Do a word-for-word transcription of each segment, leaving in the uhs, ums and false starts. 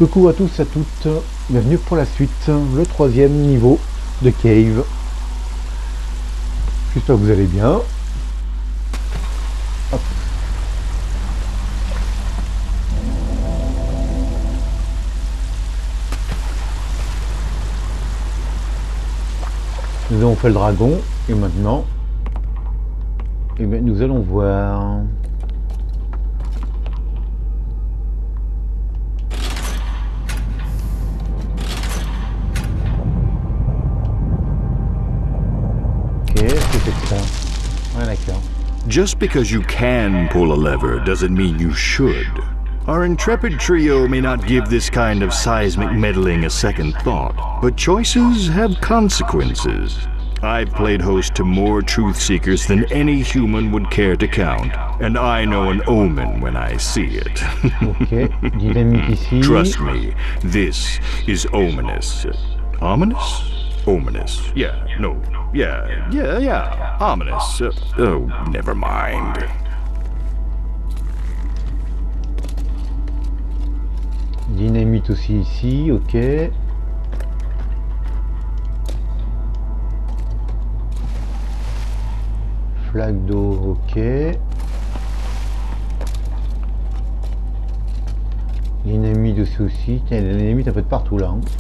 Coucou à tous, à toutes, bienvenue pour la suite, le troisième niveau de Cave. J'espère que vous allez bien. Hop. Nous avons fait le dragon et maintenant, eh bien, nous allons voir. Just because you can pull a lever doesn't mean you should. Our intrepid trio may not give this kind of seismic meddling a second thought, but choices have consequences. I've played host to more truth seekers than any human would care to count, and I know an omen when I see it. Ok, dynamique ici. Trust me, this is ominous. Ominous? Ominous. Yeah, no. Yeah, yeah, yeah. Ominous. Uh, oh, never mind. Dynamite aussi ici, ok. Flaque d'eau, ok. Dynamite aussi aussi. Tiens, il y a des dynamites un peu de partout là. Hein.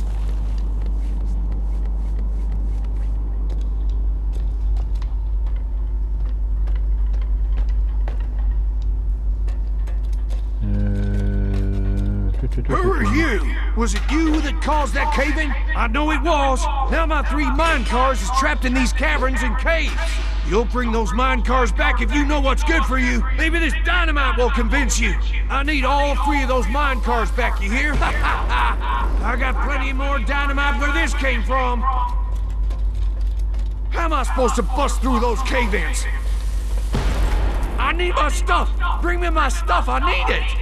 Who are you? Was it you that caused that cave-in? I know it was. Now my three mine cars is trapped in these caverns and caves. You'll bring those mine cars back if you know what's good for you. Maybe this dynamite will convince you. I need all three of those mine cars back, you hear? I got plenty more dynamite where this came from. How am I supposed to bust through those cave-ins? I need my stuff. Bring me my stuff. I need it.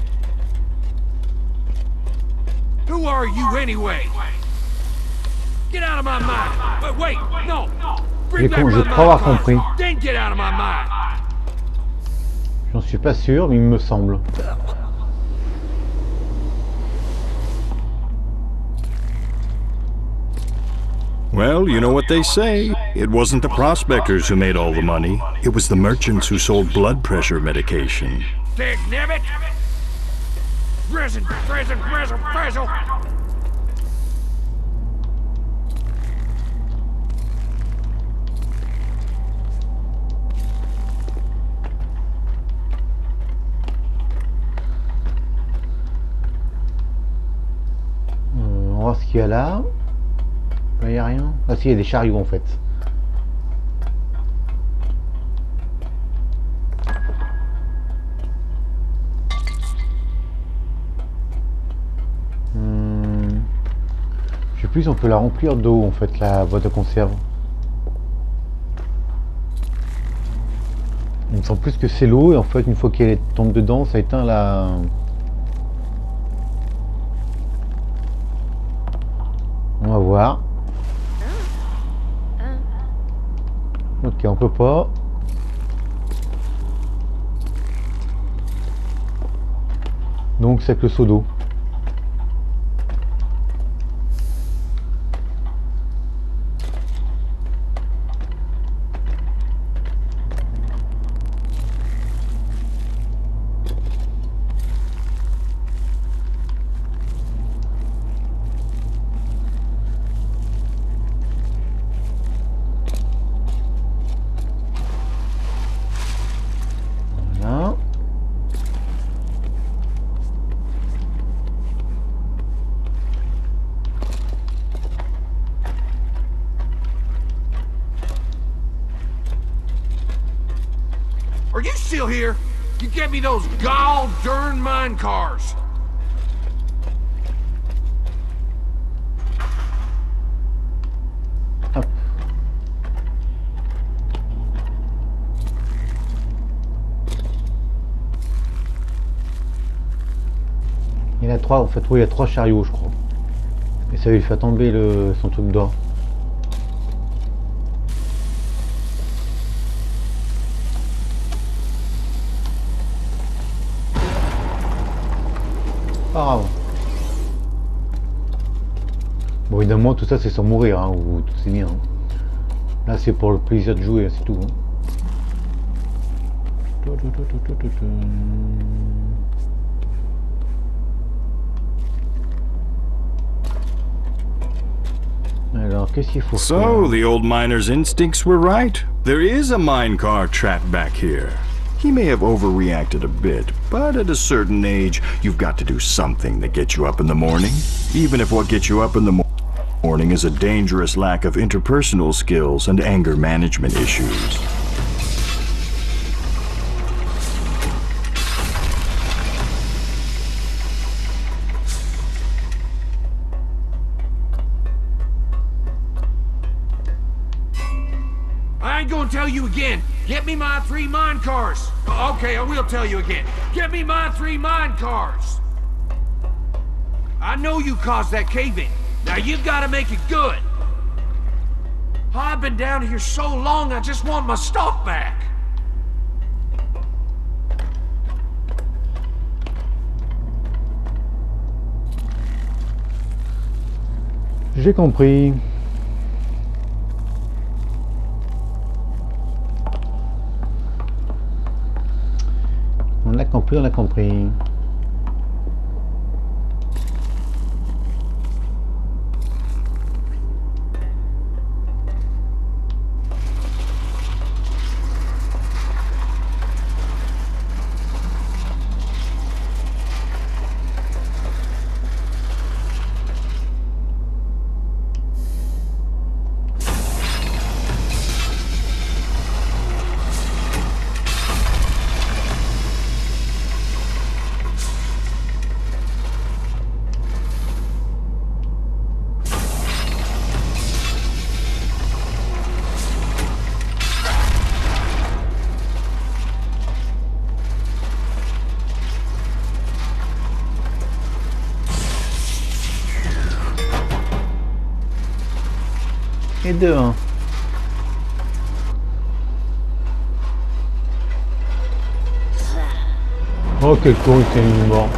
Who are you anyway? Get out of my mind. But wait, no. Bring back my mind compris. Then get out of my mind. J'en suis pas sûr, mais il me semble. Well, you know what they say. It wasn't the prospectors who made all the money. It was the merchants who sold blood pressure medication. Dagnabbit! Prison, prison, prison, prison! Euh, on va voir ce qu'il y a là. Là, il n'y a rien. Ah si, il y a des chariots en fait. Je sais plus si on peut la remplir d'eau en fait, la boîte de conserve. Il me semble plus que c'est l'eau et en fait une fois qu'elle tombe dedans ça éteint la... On va voir. Ok, on peut pas. Donc c'est avec le seau d'eau. Are you still here? You get me those gall darn mine cars. Hop. Il y en a trois en fait, oui il y a trois chariots je crois. Et ça lui fait tomber le, son truc d'or. Pas grave. Bon, évidemment, tout ça c'est sans mourir, hein, ou tout c'est bien. Hein. Là, c'est pour le plaisir de jouer, c'est tout. Hein. Alors, qu'est-ce qu'il faut faire? So, the old miner's instincts were right. There is a minecar trapped back here. He may have overreacted a bit, but at a certain age, you've got to do something that gets you up in the morning. Even if what gets you up in the mo morning is a dangerous lack of interpersonal skills and anger management issues. I ain't gonna tell you again. Get me my three mine cars. Okay, I will tell you again. Get me my three mine cars. I know you caused that cave-in. Now you gotta make it good. I've been down here so long, I just want my stuff back. J'ai compris. On a compris, on a compris. Et deux, hein. Oh, quel con, il est mort.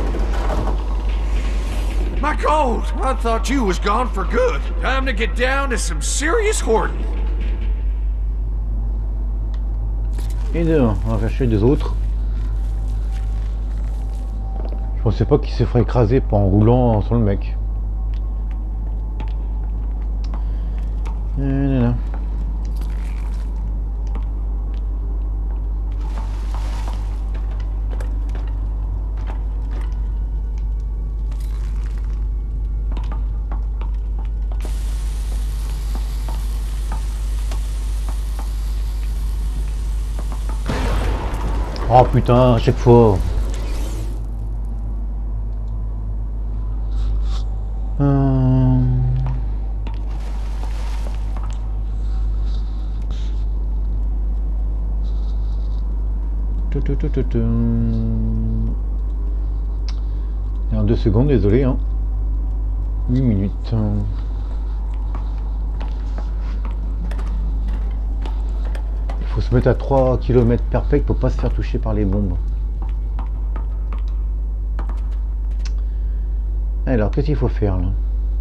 My gold! I thought you was gone for good. Time to get down to some serious hoarding. Et deux, hein. On va chercher deux autres. Je pensais pas qu'il se ferait écraser en roulant sur le mec. Euh, là, là. Oh putain, à chaque fois. Euh... Et en deux secondes, désolé, hein. huit minutes. Il faut se mettre à trois kilomètres perfect pour pas se faire toucher par les bombes. Alors, qu'est-ce qu'il faut faire là?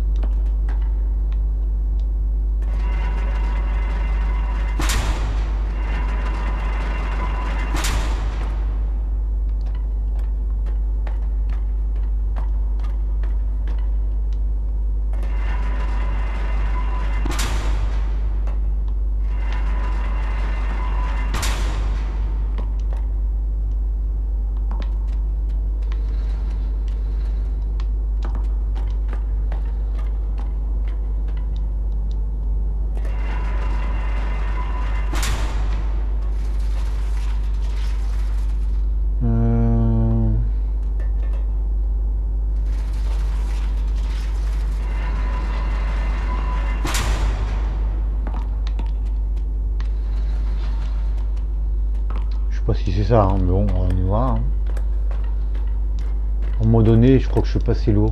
Pas si c'est ça, hein, mais bon, on va y voir. Hein. À un moment donné, je crois que je suis passé lourd.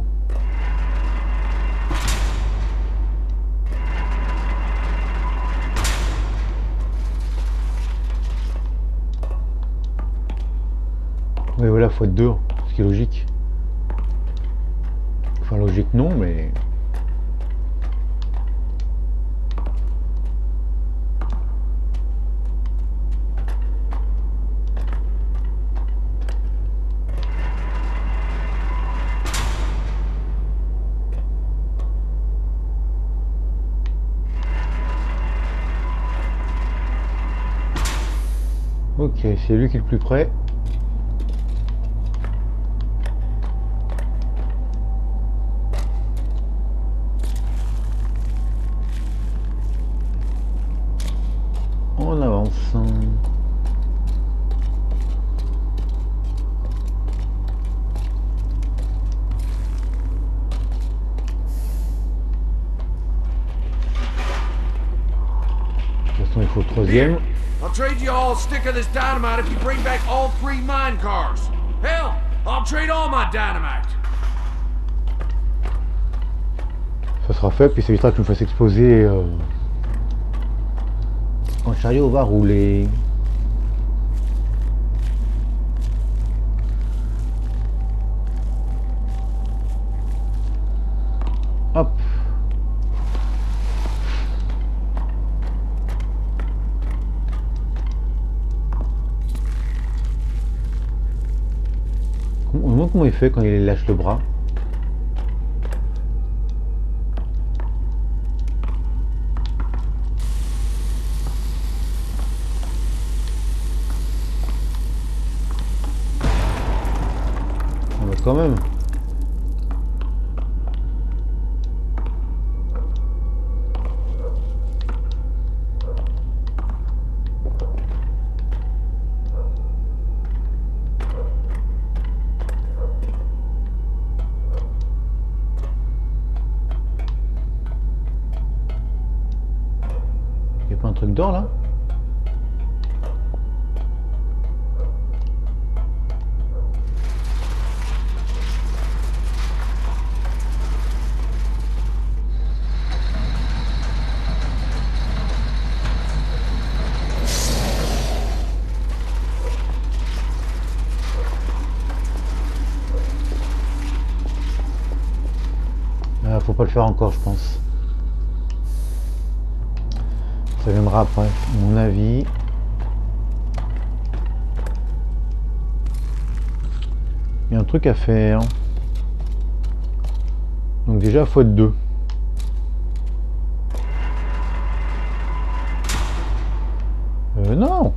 Oui, voilà, faut être deux, ce qui est logique. Enfin, logique non, mais Ok, c'est lui qui est le plus près. On avance. De toute façon, il faut le troisième. I'll trade you all a stick of this dynamite if you bring back all three mine cars. Hell, I'll trade all my dynamite. Ça sera fait, puis ça évitera que je me fasse exploser euh, quand le chariot va rouler. Hop. On me demande comment il fait quand il lâche le bras. Ah bah quand même. Il y a pas un truc d'or là? Ah, faut pas le faire encore, je pense. Ça viendra après, à mon avis. Il y a un truc à faire. Donc déjà, fois deux. Euh, non.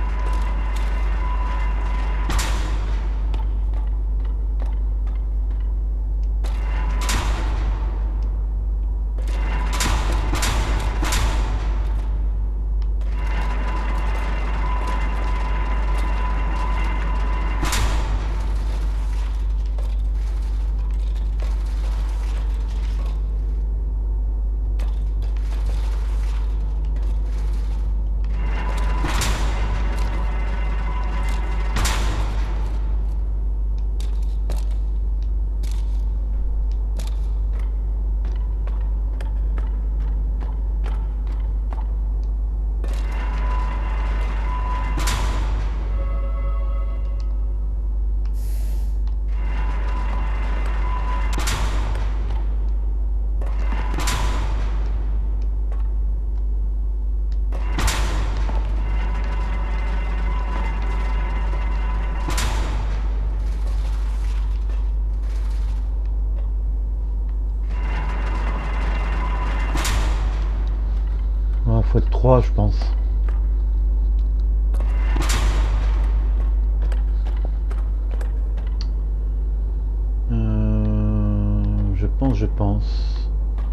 Fois trois, je pense. Euh, je pense, je pense.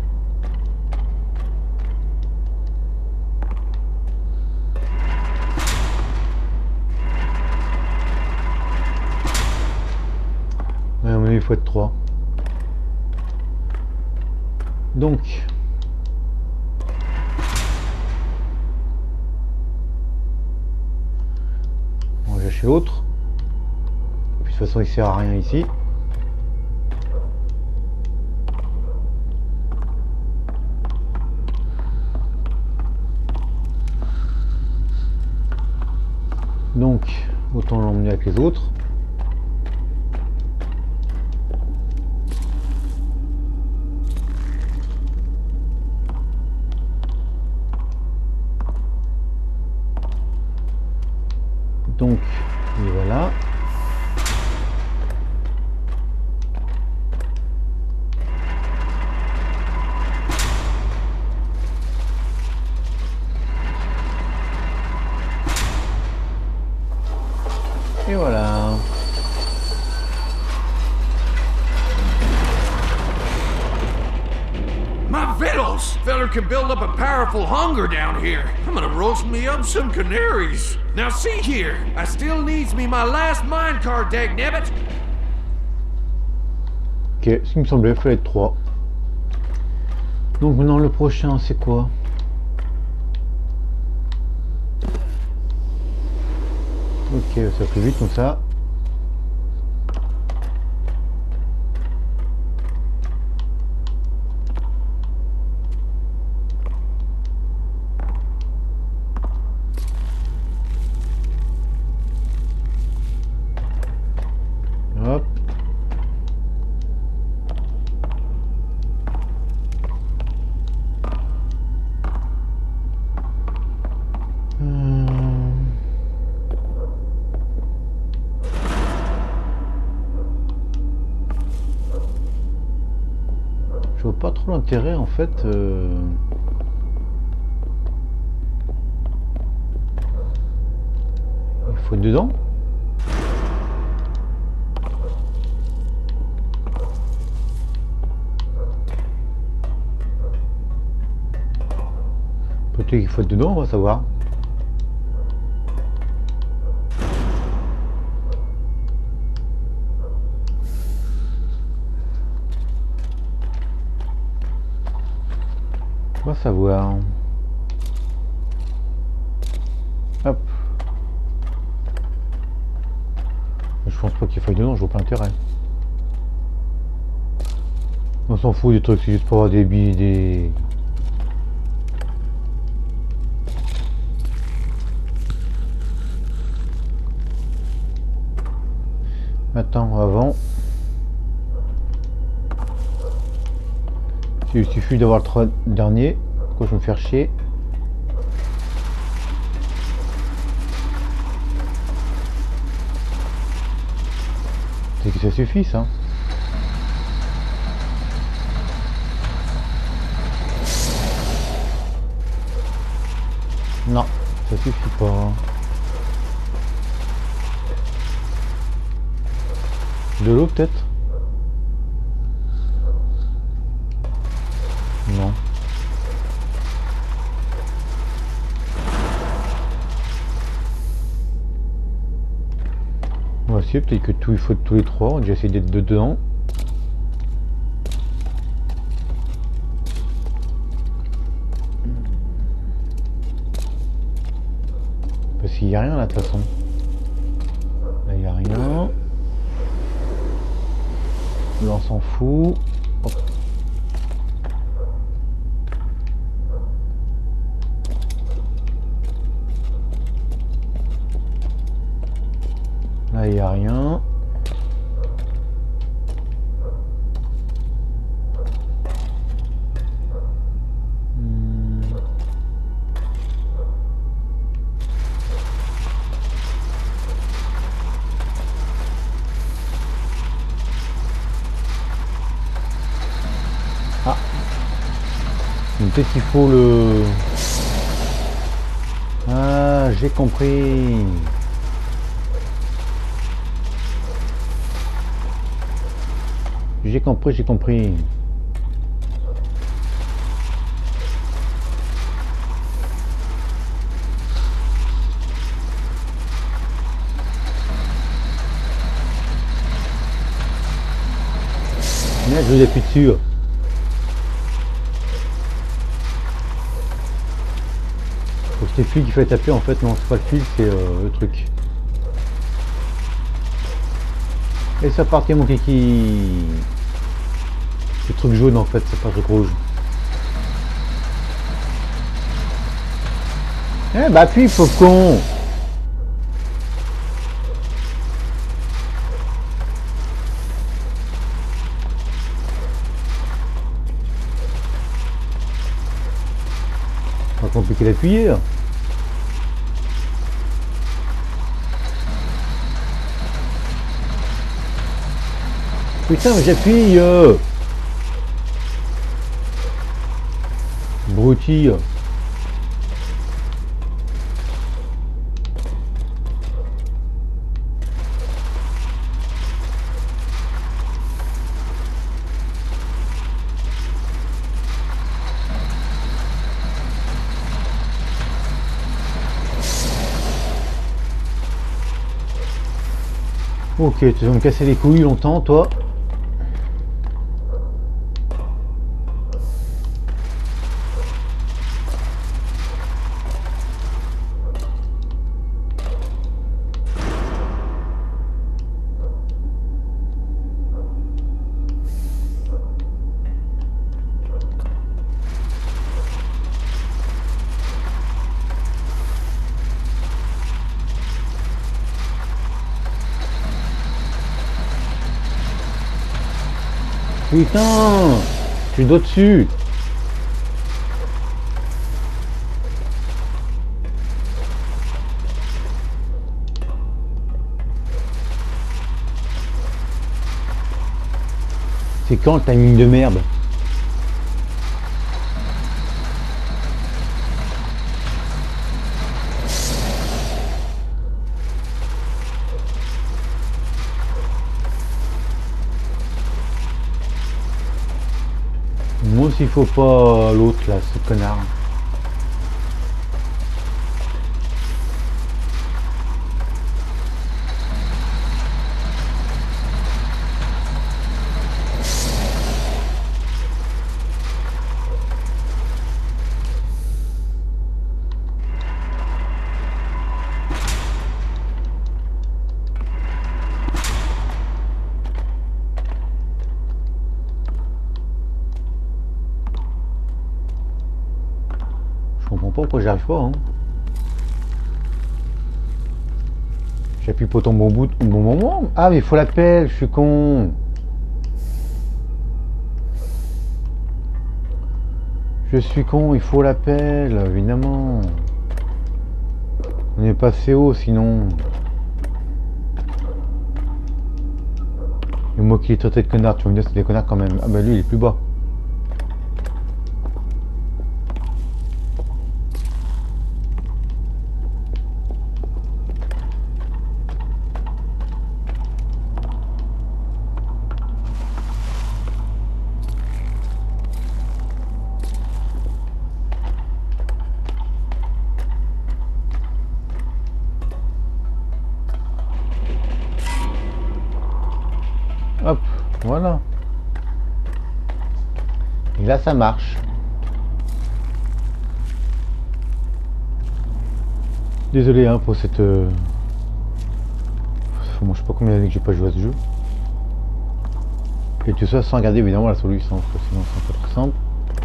Ouais, on a eu fois trois. Donc. Chez l'autre. De toute façon, il sert à rien ici. Donc, autant l'emmener avec les autres. Donc, et voilà. Feller can build up a powerful hunger down here. I'm gonna roast me up some canaries. Now see here, I still needs me my last minecart, dagnabbit. Ok, ce qui me semblait, il fallait être trois. Donc maintenant le prochain, c'est quoi? Ok, ça fait vite comme ça. Hop. Je vois pas trop l'intérêt en fait. Euh... Il faut être dedans. Peut-être qu'il faut être dedans, on va savoir. On va savoir. Hop. Je pense pas qu'il faille dedans, je vois pas l'intérêt. On s'en fout des trucs, c'est juste pour avoir des billes, des... Attends, avant. Il suffit d'avoir le trois dernier. Pourquoi je vais me faire chier? C'est que ça suffit ça. Non, ça suffit pas. De l'eau peut-être? Non. On va essayer, peut-être que tout, il faut tous les trois, on va déjà essayer d'être dedans. Parce qu'il n'y a rien là de toute façon. Là il n'y a rien. Là on s'en fout. Hop. Là il n'y a rien. Hmm. Ah. Peut-être qu'il faut le... Ah, j'ai compris. J'ai compris, j'ai compris. Merde, je vous appuie dessus. Faut que c'est le fil qu'il faut taper en fait, non c'est pas le fil, c'est euh, le truc. Et ça partait mon kiki. Le truc jaune en fait, c'est pas le truc rouge. Eh bah appuie, pauvre con. Pas compliqué d'appuyer. Putain, mais j'appuie euh... Broutilles. Ok, tu vas me casser les couilles longtemps, toi. Putain, je suis d'au-dessus. C'est quand le timing de merde? Moi s'il faut pas l'autre là, ce connard. Je comprends pas pourquoi j'arrive pas. Hein. J'appuie pas au bon bout, au bon moment. Ah mais il faut la pelle, je suis con. Je suis con, il faut la pelle, évidemment. On n'est pas C O sinon. Et moi qui l'ai traité de connard, tu vas me dire c'est des connards quand même. Ah bah lui il est plus bas. Hop, voilà. Et là, ça marche. Désolé hein, pour cette... Euh... Moi, je sais pas combien d'années que j'ai pas joué à ce jeu. Et tout ça sans regarder évidemment la solution, parce que sinon c'est un peu trop simple.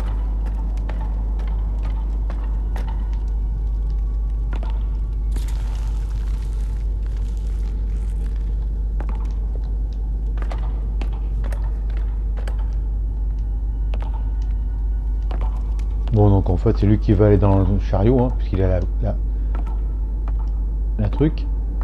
Bon donc en fait c'est lui qui va aller dans le chariot hein, puisqu'il a la, la, la truc.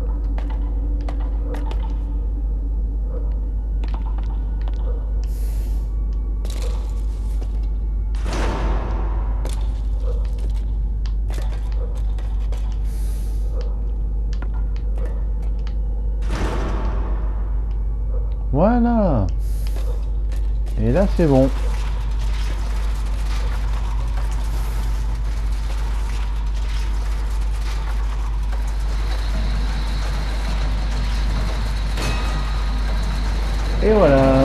Voilà. Et là c'est bon. Et voilà.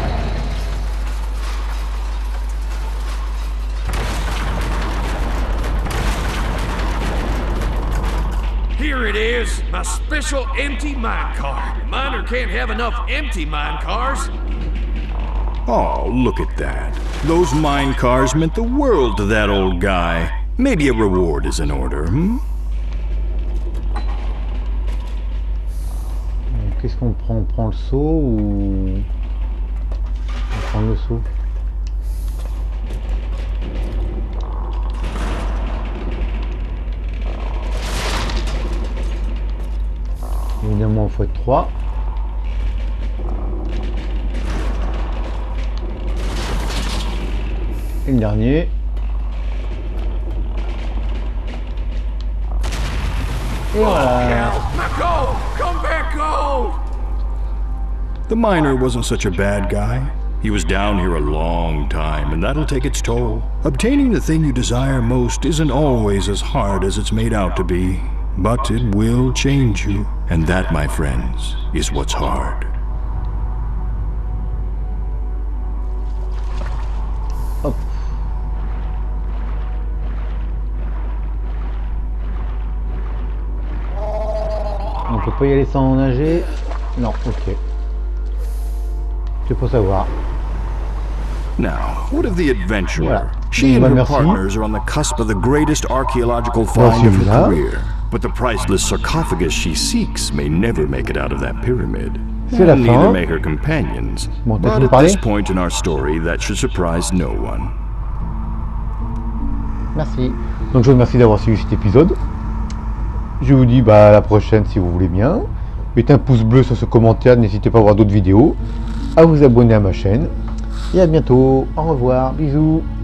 Here it is, my special empty mine car. Miner can't have enough empty mine cars. Oh, look at that. Those mine cars meant the world to that old guy. Maybe a reward is in order, hmm? Qu'est-ce qu'on prend? On prend le seau ou... On prend le seau. Évidemment, il faut être trois. Et le dernier. Et voilà. The miner wasn't such a bad guy. He was down here a long time, and that'll take its toll. Obtaining the thing you desire most isn't always as hard as it's made out to be, but it will change you. And that, my friends, is what's hard. Hop. On peut pas y aller sans nager? Non, ok. C'est pour savoir. Now, what of the adventurer? Voilà. She and Bah, her merci. partners are on the cusp of the greatest archaeological Merci, find of her Luna. career. But the priceless sarcophagus she seeks may never make it out of that pyramid. C'est la And fin. neither may her companions. Bon, t'as But fini de at parler? this point in our story, that should surprise no one. Merci. Donc je vous remercie d'avoir suivi cet épisode. Je vous dis bah, à la prochaine si vous voulez bien. Mettez un pouce bleu sur ce commentaire, n'hésitez pas à voir d'autres vidéos, à vous abonner à ma chaîne. Et à bientôt. Au revoir. Bisous.